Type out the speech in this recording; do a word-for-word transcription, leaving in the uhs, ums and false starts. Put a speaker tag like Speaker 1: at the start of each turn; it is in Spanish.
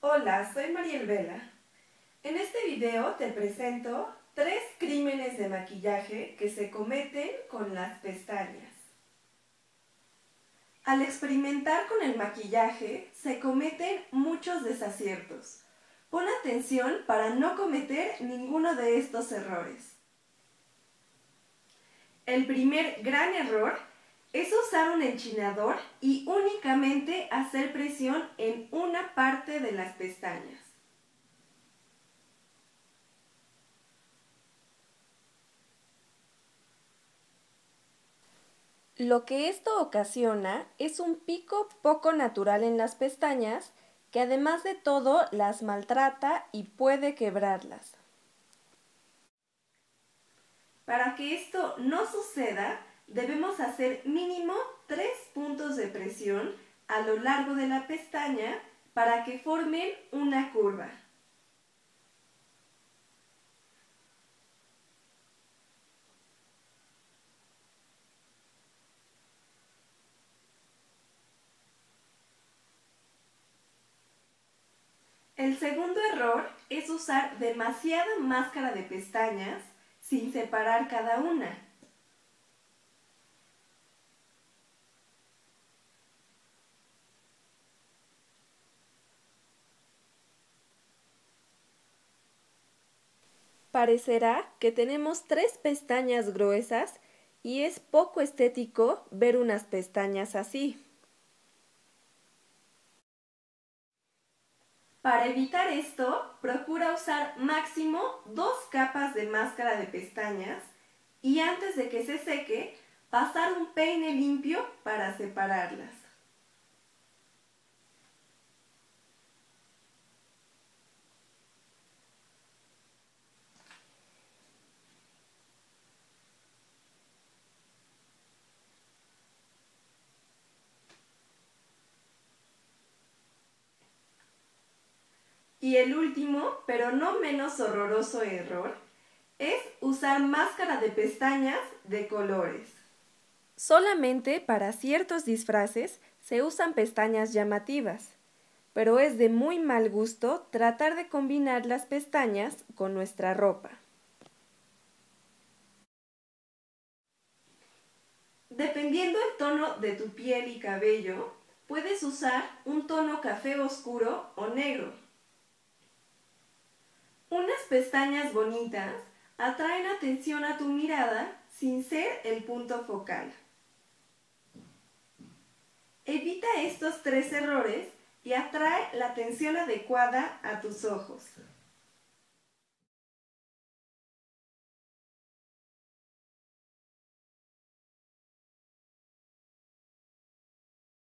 Speaker 1: Hola, soy Mariel Vela. En este video te presento tres crímenes de maquillaje que se cometen con las pestañas. Al experimentar con el maquillaje se cometen muchos desaciertos. Pon atención para no cometer ninguno de estos errores. El primer gran error es usar un enchinador y únicamente hacer presión en una parte de las pestañas. Lo que esto ocasiona es un pico poco natural en las pestañas que además de todo las maltrata y puede quebrarlas. Para que esto no suceda, debemos hacer mínimo tres puntos de presión a lo largo de la pestaña para que formen una curva. El segundo error es usar demasiada máscara de pestañas sin separar cada una. Parecerá que tenemos tres pestañas gruesas y es poco estético ver unas pestañas así. Para evitar esto, procura usar máximo dos capas de máscara de pestañas y antes de que se seque, pasar un peine limpio para separarlas. Y el último, pero no menos horroroso error, es usar máscara de pestañas de colores. Solamente para ciertos disfraces se usan pestañas llamativas, pero es de muy mal gusto tratar de combinar las pestañas con nuestra ropa. Dependiendo el tono de tu piel y cabello, puedes usar un tono café oscuro o negro. Unas pestañas bonitas atraen atención a tu mirada sin ser el punto focal. Evita estos tres errores y atrae la atención adecuada a tus ojos.